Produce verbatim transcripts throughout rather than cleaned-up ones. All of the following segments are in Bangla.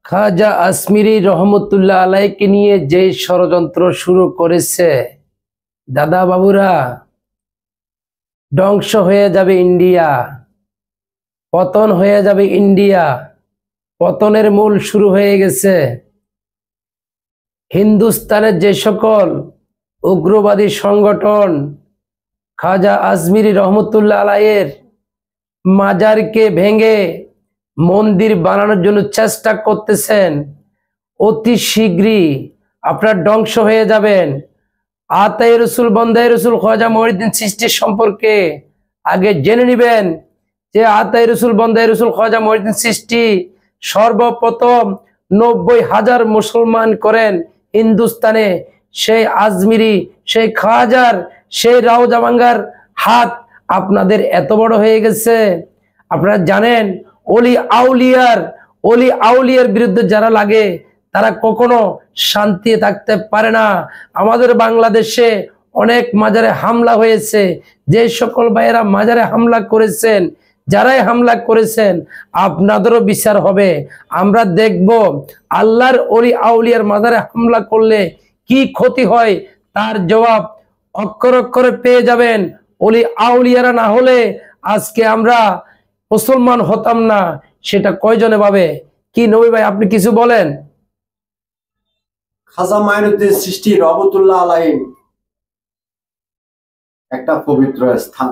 খাজা আজমিরি রহমতুল্লাহ আলাইকে নিয়ে যে ষড়যন্ত্র শুরু করেছে, দাদা বাবুরা, ধ্বংস হয়ে যাবে ইন্ডিয়া, পতন হয়ে যাবে ইন্ডিয়া। পতনের মূল শুরু হয়ে গেছে। হিন্দুস্তানের যে সকল উগ্রবাদী সংগঠন খাজা আজমিরি রহমতুল্লাহ আলাইয়ের মাজারকে ভেঙে মন্দির বানানোর জন্য চেষ্টা করতেছেন, অতি শীঘ্রই আপনারা ধ্বংস হয়ে যাবেন। আতাই রসুল বন্দাই রসুল খাজা মঈনুদ্দিন চিশতি সম্পর্কে আগে জেনে নেবেন যে আতাই রসুল বন্দাই রসুল খাজা মঈনুদ্দিন চিশতি সর্বপ্রথম নব্বই হাজার মুসলমান করেন হিন্দুস্তানে। সেই আজমিরি, সেই খাজার, সেই রাউজা ভাঙ্গার হাত আপনাদের এত বড় হয়ে গেছে। আপনারা জানেন, অলি আউলিয়ার অলি আউলিয়ার বিরুদ্ধে যারা লাগে তারা কখনো শান্তি থাকতে পারে না। আমাদের বাংলাদেশে অনেক মাজারে হামলা হয়েছে। যে সকল ভাইয়েরা মাজারে হামলা করেছেন, যারাই হামলা করেছেন, আপনাদেরও বিচার হবে। আমরা দেখব আল্লাহর অলি আউলিয়ার মাজারে হামলা করলে কি ক্ষতি হয় তার জবাব অক্ষর অক্ষরে পেয়ে যাবেন। অলি আউলিয়ারা না হলে আজকে আমরা মুসলমান হতাম না, সেটা কয়জনে ভাবে? কি নবী ভাই, আপনি কিছু বলেন। খাজা মঈনুদ্দিন চিশতি রহমতুল্লাহ আলাইহি একটা পবিত্র স্থান,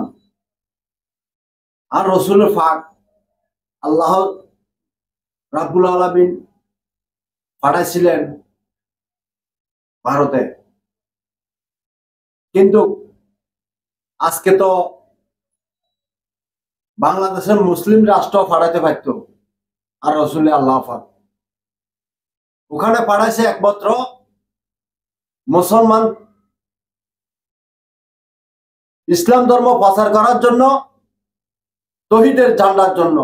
আর রসুল পাক আল্লাহ রাব্বুল আলামিন পাঠাইছিলেন ভারতে। কিন্তু আজকে তো বাংলাদেশের মুসলিম রাষ্ট্র পাঠাইতে পারত, আর রসুল আল্লাহ পাক ওখানে পাঠাইছে একমাত্র মুসলমান ইসলাম ধর্ম প্রচার করার জন্য, তৌহিদের ঝান্ডার জন্য।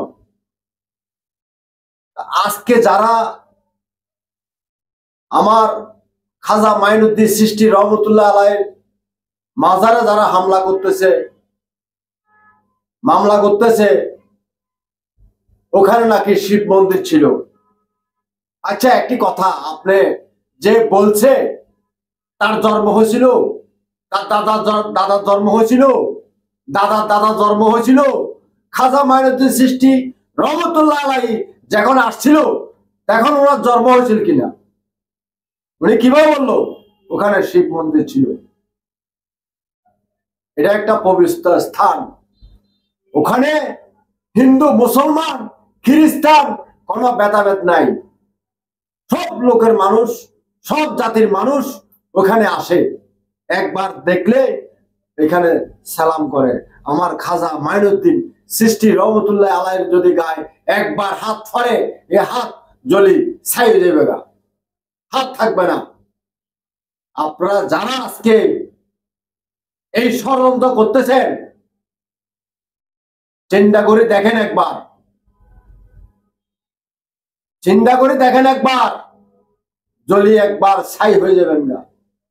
আজকে যারা আমার খাজা মঈনুদ্দিন চিশতি রহমতুল্লাহ আলাইহির মাজারে যারা হামলা করতেছে, মামলা করতেছে, ওখানে নাকি শিব মন্দির ছিল। আচ্ছা, একটি কথা, আপনি যে বলছে তার জন্ম হয়েছিল, তার দাদা দাদার জন্ম হয়েছিল, দাদার দাদা জন্ম হয়েছিল, খাজা মঈনুদ্দিন চিশতি রহমতুল্লাহ আলাইহি যখন আসছিল তখন ওনার জন্ম হয়েছিল কিনা? উনি কিভাবে বললো ওখানে শিব মন্দির ছিল? এটা একটা পবিত্র স্থান। ওখানে হিন্দু, মুসলমান, খ্রিস্টান কোনো ভেদাভেদ নাই। সব লোকের মানুষ, সব জাতির মানুষ ওখানে আসে। একবার দেখলে এখানে সালাম করে। আমার খাজা মঈনুদ্দিন চিশতি রহমতুল্লাহ আলাইহির যদি গায়ে একবার হাত পড়ে, এ হাত জ্বলি ছাই হয়ে যাবে, গা হাত থাকবে না। আপনারা যারা আজকে এই ষড়যন্ত্র করতেছেন, চিন্তা করে দেখেন একবার, চিন্তা করে দেখেন একবার, জ্বলি একবার ছাই হয়ে যাবেন না।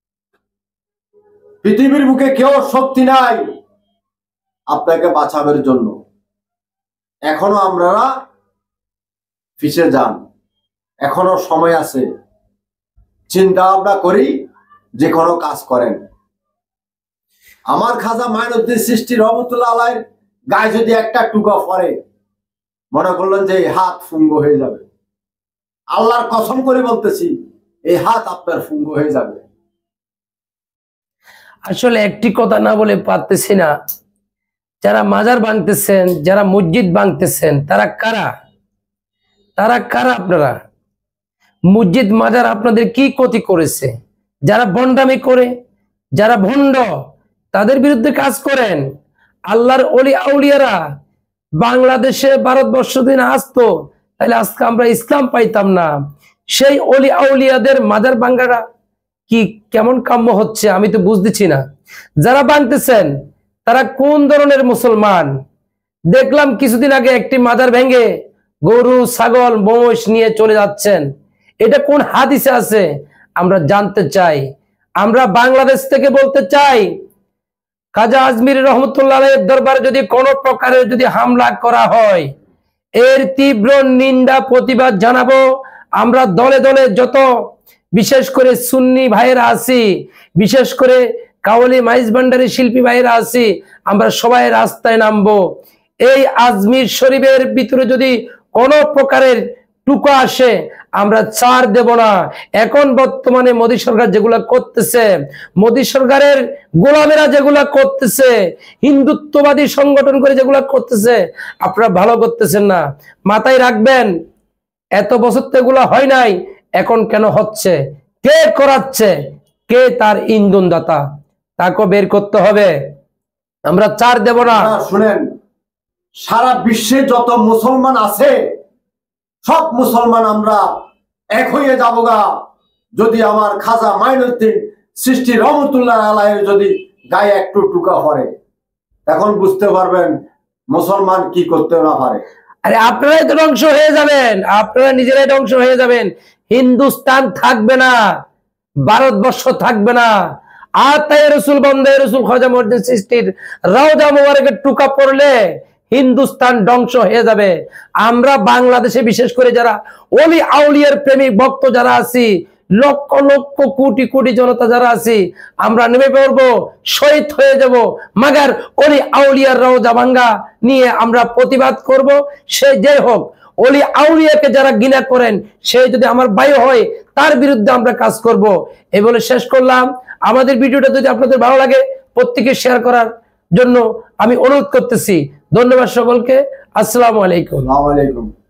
পৃথিবীর বুকে কেউ শক্তি নাই আপনাকে বাঁচানোর জন্য। এখনো আপনারা পিছে যান, এখনো সময় আছে। চিন্তা ভাবনা করি যে কোনো কাজ করেন। আমার খাজা মঈনুদ্দিন চিশতি রহমতুল্লাহ আলাইহির গায়ে যদি একটা টুকা পড়ে, মনে করলেন যে এই হাত ফুঙ্গ হয়ে যাবে। আল্লাহর কসম করে বলতেছি, এই হাত আপনার ফুঙ্গ হয়ে যাবে। আসলে একটি কথা না বলে পারতেছি না, যারা মাজার ভাঙতেছেন, যারা মসজিদ ভাঙতেছেন, তারা কারা? তারা কারা? আপনারা মসজিদ মাজার আপনাদের কি ক্ষতি করেছে? যারা ভণ্ডামি করে, যারা ভণ্ড, তাদের বিরুদ্ধে কাজ করেন। আল্লাহর অলি আউলিয়ারা বাংলাদেশে ভারতবর্ষ দিন আসতো, তাহলে আজকে আমরা ইসলাম পাইতাম না। সেই অলি আউলিয়াদের মাজার ভাঙ্গারা কি কেমন কাম্য হচ্ছে আমি তো বুঝতেছি না। যারা ভাঙতেছেন তারা কোন ধরনের মুসলমান? দেখলাম কিছুদিন আগে একটি মাজার ভেঙে গরু, ছাগল, মোষ নিয়ে চলে যাচ্ছেন। এটা কোন হাদিসে আছে আমরা জানতে চাই। আমরা বাংলাদেশ থেকে বলতে চাই, খাজা আজমিরি রহমতুল্লাহ আলাইহির দরবারে যদি কোনো প্রকারের যদি হামলা করা হয়, এর তীব্র নিন্দা প্রতিবাদ জানাবো। আমরা দলে দলে যত বিশেষ করে সুন্নি ভাইয়েরা আছি, বিশেষ করে কাওয়ালি মাইজ ভান্ডারী শিল্পী ভাইয়েরা আছি, আমরা সবাই রাস্তায় নামবো। এই আজমির শরীফের ভিতরে যদি কোনো প্রকারের টুকা আসে আমরা ছাড় দেব না। এখন বর্তমানে মোদী সরকার যেগুলা করতেছে, মোদী সরকারের গোলামেরা যেগুলা করতেছে, হিন্দুত্ববাদী সংগঠন করে যেগুলা করতেছে, আপনারা ভালো করতেছেন না। মাথায় রাখবেন, এত বছর তো এগুলা হয় নাই, এখন কেন হচ্ছে? কে করাচ্ছে? কে তার ইন্ধন দাতা? তাকে বের করতে হবে। আমরা ছাড় দেব না। শুনেন, সারা বিশ্বে যত মুসলমান আছে সব মুসলমান আমরা এক হয়ে যাবো গা যদি আমার খাজা মাইনুদ্দিন সৃষ্টি রহমতুল্লাহ আলাইহির যদি গায়ে একটু টুকা পড়ে। এখন বুঝতে পারবেন মুসলমান কি করতে না পারে। আরে আপনারাই তো ধ্বংস হয়ে যাবেন, আপনারা নিজেরাই ধ্বংস হয়ে যাবেন। হিন্দুস্তান থাকবে না, ভারতবর্ষ থাকবে না। আর তাই রসুল বন্দে রসুল খাজা মঈনুদ্দিন সৃষ্টির রওজা মুবারকের টুকা পড়লে হিন্দুস্তান ধ্বংস হয়ে যাবে। আমরা বাংলাদেশে বিশেষ করে যারা ওলি আউলিয়ার প্রেমিক ভক্ত যারা আছি, লক্ষ লক্ষ কোটি কোটি জনতা যারা আছি, আমরা নেমে পড়বো, শহীদ হয়ে যাব, মাগার ওলি আউলিয়ার রওজা ভাঙ্গা নিয়ে আমরা প্রতিবাদ করব। সে যে হোক, ওলি আউলিয়াকে যারা ঘৃণা করেন, সে যদি আমার ভাই হয়, তার বিরুদ্ধে আমরা কাজ করব। এই বলে শেষ করলাম। আমাদের ভিডিওটা যদি আপনাদের ভালো লাগে প্রত্যেকে শেয়ার করার জন্য আমি অনুরোধ করতেছি। ধন্যবাদ সকলকে। আসসালামু আলাইকুম। আসসালামু আলাইকুম।